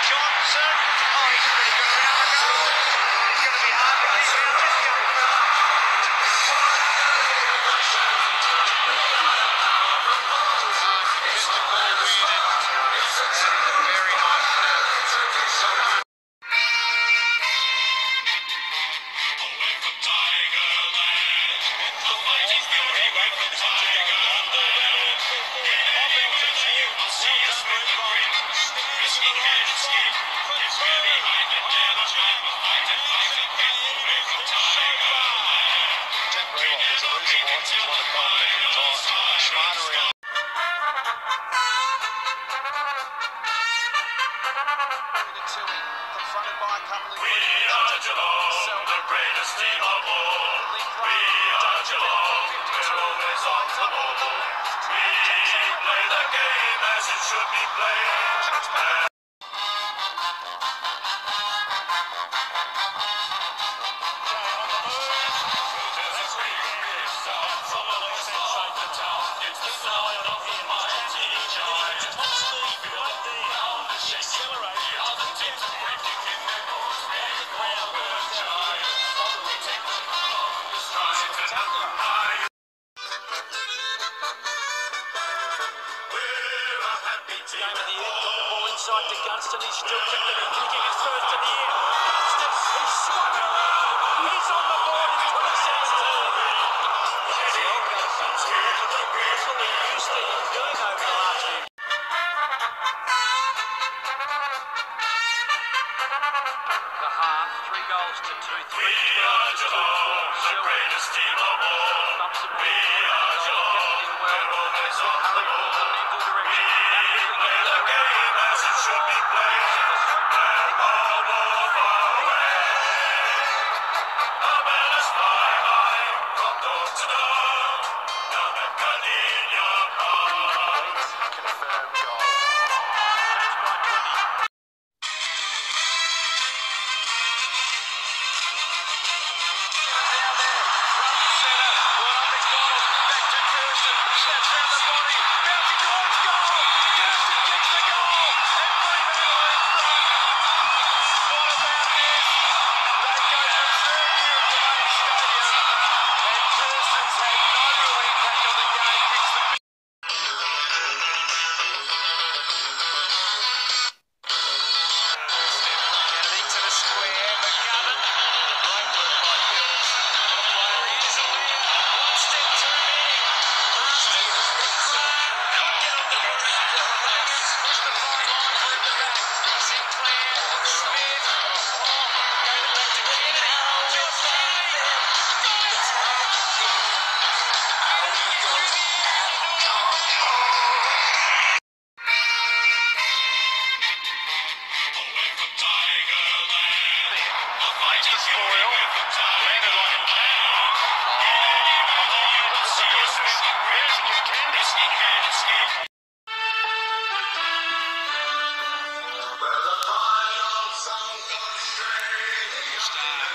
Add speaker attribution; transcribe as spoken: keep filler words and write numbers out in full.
Speaker 1: Johnson. Oh, he's pretty good around the goal. He's going to be hard to keep out this young fella. Just a ball weirded. Very nice. Confronted by a couple of
Speaker 2: We are Geelong, the greatest team of all. We are Geelong, we're always on the ball. We play the game as it should be played.
Speaker 3: Game of the year, got the ball inside to Gunston, he's still kept it in, kicking his first of the year. Gunston, he's swung it around, he's on the board in twenty seventeen. The old Gunston, that's what we're used to him doing over the last few years. The half, three goals to two, three twelve to two,
Speaker 2: The greatest team of all.
Speaker 3: bumps him
Speaker 2: We are Geelong, we're always on the ball. Play the game as it should be played. And all over away. The banners fly high from door to door. Now the Gardenia Park.
Speaker 1: Confirmed goal.
Speaker 3: Match by twenty. Down there, front and centre. Well, on McDonald, back to Kirsten. Snaps round the body, bouncing towards goal. Kirsten kicks the goal, and Fremantle in front. What about this? They go berserk here at the main stadium, and Kirsten's had no real impact on the game. Kicks the Kennedy to the square, McGovern. Great work by Gills. What a player he is. One step too many. Marsden, Clark, couldn't get on the ball. Push the fine line for him to back. Sinclair, Smith. Oh, gave it back to Kennedy. Josh Kennedy. Got it. Makes the spoil. Landed like a cat.
Speaker 2: Where the final song goes straight.